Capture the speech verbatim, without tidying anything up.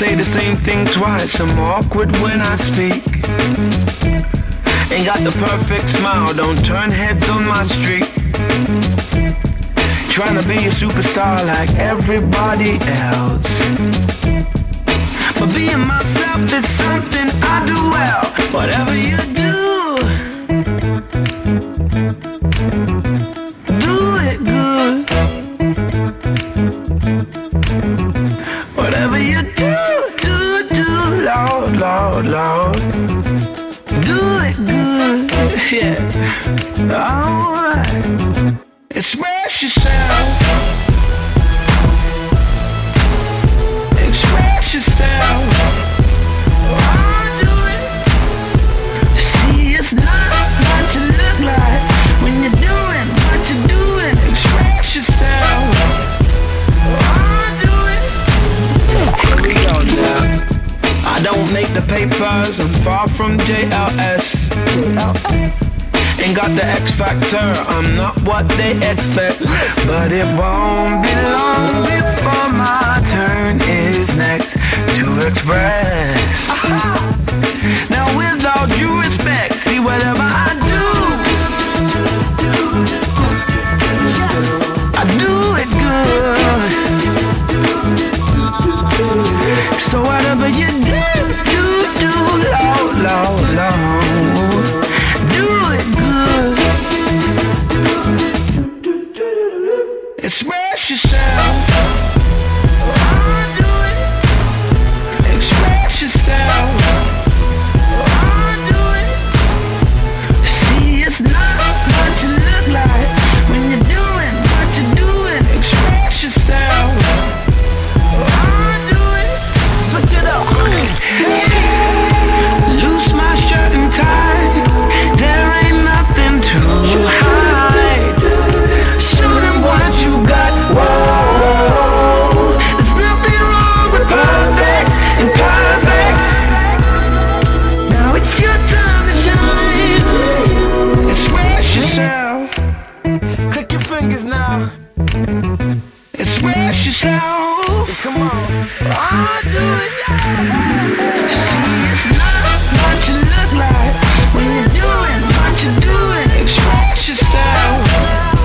say the same thing twice. I'm awkward when I speak. Ain't got the perfect smile, don't turn heads on my street. Trying to be a superstar like everybody else, but being myself is something I do well. Whatever you do, do it good. Whatever you do, do, do, Lord, Lord, Lord, do it good. Yeah, alright. Express yourself. Express yourself. Oh, do it. See, it's not what you look like when you're doing what you're doing. Express yourself. Oh, do it. Here we go now. I don't make the papers, I'm far from J L S. J L S. Ain't got the X factor, I'm not what they expect. But it won't be long before my turn is next to express. Now with all due respect, see whatever I do, I do it good. So whatever you do, do, do, low, low, low, do it good. Express yourself. Oh, do it. Express yourself. Oh, do it. See, it's not what you look like when you're doing what you're doing. Express yourself. Oh, do it. Switch it up. Loose my shirt and tie. There ain't nothing to hide. Show them what you got. Whoa, there's nothing wrong with perfect, imperfect. Now it's your time to shine. Express yourself. Click your fingers now. Express yourself. Come on. I do it, yeah. See, it's not what you look like when you're doing what you're doing. Express yourself.